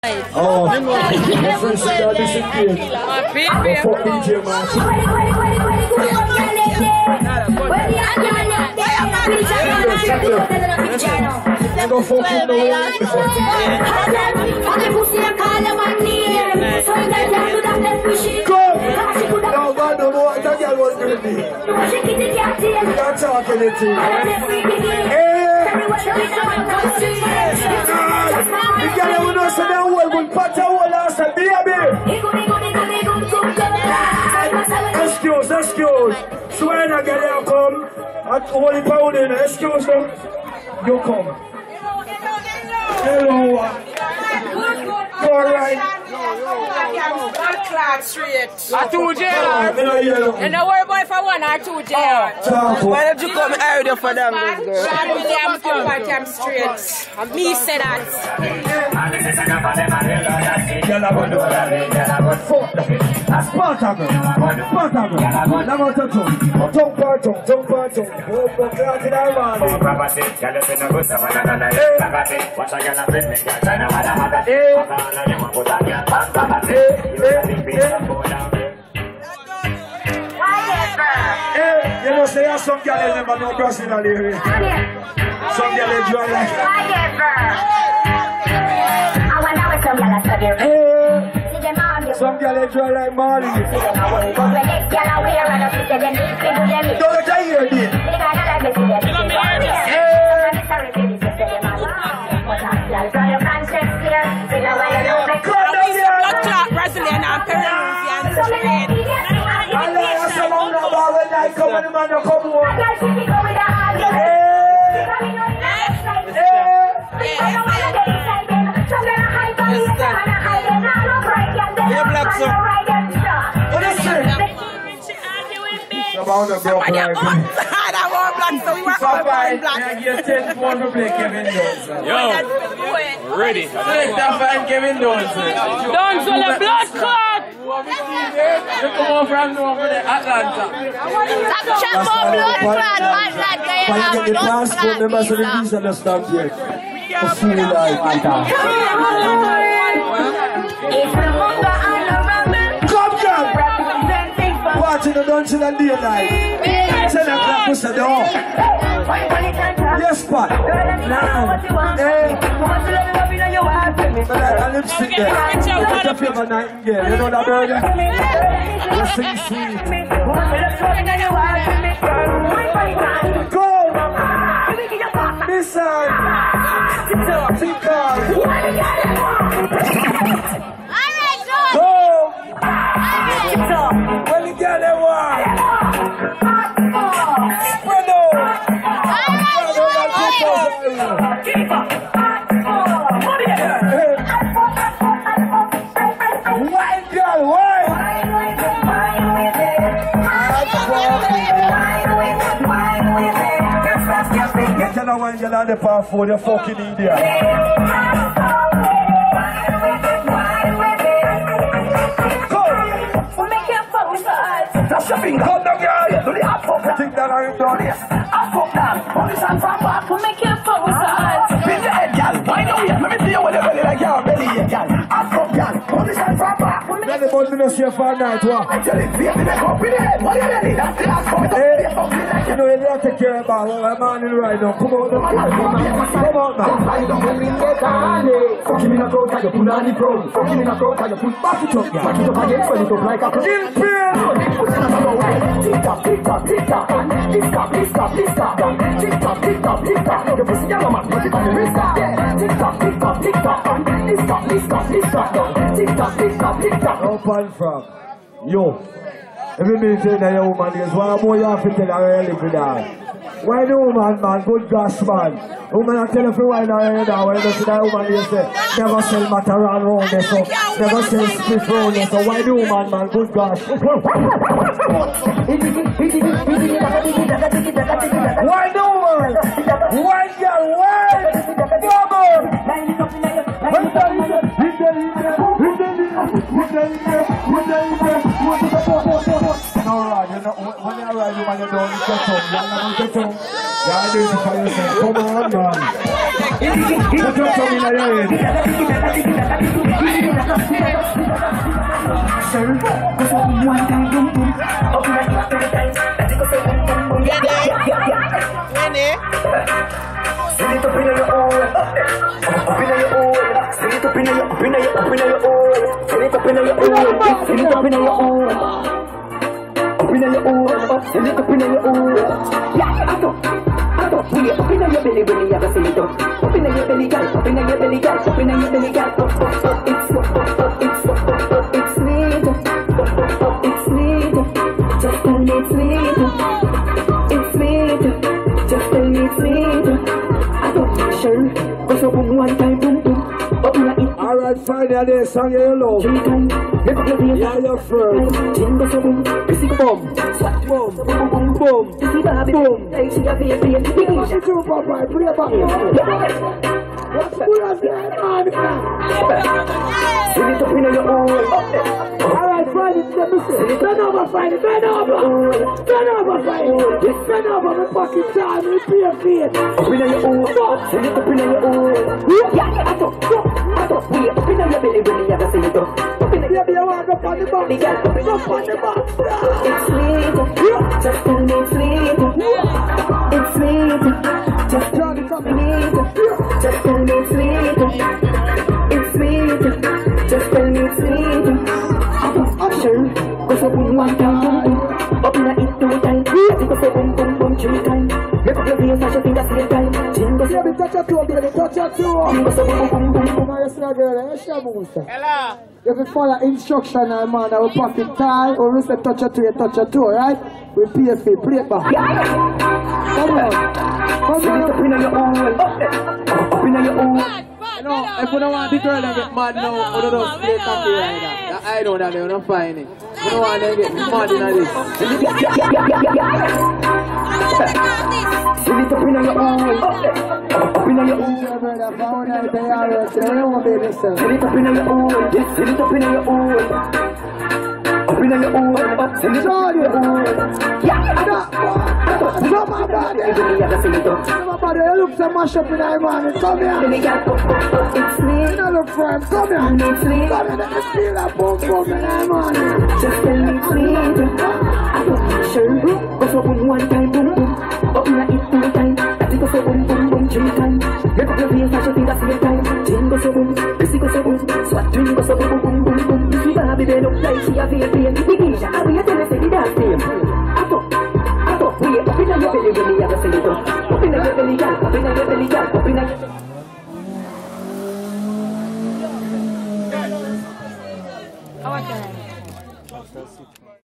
Oh, my friend said that this is good. Fuck DJ, man. I go fucking the way. Go! No, man, don't know what that girl was doing. You're not talking it to you. The girl who knows that whole good patch of whole ass and baby. Excuse. So when I get there, come. At holy pound in, excuse them. You come. Hello. Alright. Straight. A 2 JR. You know where boy for 1 or 2 JR. Why did you come earlier for them, girl? I'm straight. And me say that. Spartago. You know, say some girls never know Brazil area. Some girls draw like some girls draw like Mali. Don't let you hear this. Brazilian and Peruvian. Come on, man, come on. Ready. Kevin Johnson. Don't the blood clot. You come on from Atlanta. Check for blood clot. When you get the passport, members of the visa don't stop here. For full life. Come down. Party the dungeon and daylight. 10 o'clock was the door. Yes, Pat. Now. Hey. But I lipstick there. It's a favorite nightingale. You know that bird? You sing sweet. Go! Listen! Tinkle! Alright, go! Go! When you get it, what? Spread out! Alright, White girl, white! Get another one girl on the path for the fucking idiot. That's your finger. Come down, girl. Do the hot fuck. Think that I ain't done it. Hot fuck down. Police and from back. we'll make you fuck with the heart. Pin the head, girl. Why don't we? Let me see you with the belly like your belly, girl. Hot fuck, girl. Police and from back. Let the button us here for night, what? I tell it, we have to make up in the head. What are you ready? That's the hot fuck. You know, you don't take care about what I'm on right now. Come on, come on, man. I don't believe that I fuck him in a coat, you put on the pro. Fuck him in a coat, you put back it up, girl. Back it up again, so it up like a kill pain. Tick-tock, tick-tock, tick-tock. Tick-tock, tick-tock, tick-tock. Tick-tock, tick-tock, tick-tock. You pussy yellow man, put it on the wrist. Tick-tock, tick-tock, tick-tock. Tick-tock, tick-tock, tick-tock. Tick-tock, tick-tock, tick-tock. Up and from. Yo. Every minute that your woman is one more you have to tell her you live with her. Why the woman, man? Good gosh, man. Woman, I tell you for why now you know when you see that woman you say never sell Mataran round there, so never sell split round there, so why the woman, man? Good gosh. Why the woman? Why girl? Why? Alright, you know, when you arrive, you don't get home. You don't get home. You identify yourself. Come on, man. Put your tongue in your head. Send it up in your own. Up in your own. Send it up in your own. Send it up in your own. Send it up in your own. Up in your own. Send it up in your own. Yeah, I don't. We up in your belly when you have a send it up. Up in your belly, guys. Up in your belly, guys. Up in your belly, guys. It's sweet. It's sweet. Just tell me it's sweet. It's sweet. Just tell me it's sweet. I don't sure. Cause I boom one time, boom boom. Alright, finally, song you love. Yeah, you're first. Jingle so boom, kissy boom, swat boom, boom boom boom, kissy baby boom. Hey, she got me a play, play back. Sing it up in your own. Alright, Friday, turn over, Friday, turn over, Friday. Turn over, my fucking time, we play a play. Up in your own, sing it up in your own. Yeah, I thought, we up in your belly when you have a sing it up. Up in your belly, walk up on the box, up on the box. It's sweet, just tell me it's sweet. It's sweet, just tell me it's sweet. Just tell me it's sweet. It's sweet, just tell me it's sweet. I'm sure, cause I boom one time, boom boom. Up in it 2 times, I think I say boom boom boom 3 times. Make up your face and just think that's the time. Jingle so boom, Touch your toe, baby, touch your toe. jingle so boom boom boom boom. Hello. If you follow instruction, man, I will pocket tie, or we say touch your toe, right? We pay a fee, play it back. Come on. Sing it up in your own. Up in your own. No, if you don't want the girl to get mad now, you don't play cocky like that. I know that they're not fine it. You don't want them to get mad in this. Sing it up in your own. Up in your own. Sing it up in your own. Yes, sing it up in your own. Up in your own. Sing it up in your own. Yeah, I know. No, my body. Nobody, you look so much up in the morning. Come here. It's sweet. You look for him. Come here. It's sweet. Come here, let me feel that boom boom in the morning. Just tell me it's sweet. I don't sure. Go so boom one time, boom boom. Up in it 2 times. I think go so boom boom boom 3 times. Make up your face and just think that's the time. Jingle so boom, kissy go so boom. Swat jingle so boom boom boom boom. Kissy baby they look like she a feel pain. Biggie, I will tell you say the dance name. I thought, we up in your belly when you have a sing it up. Up in your belly, girl. Up in your belly, girl. Up in your belly. I want that.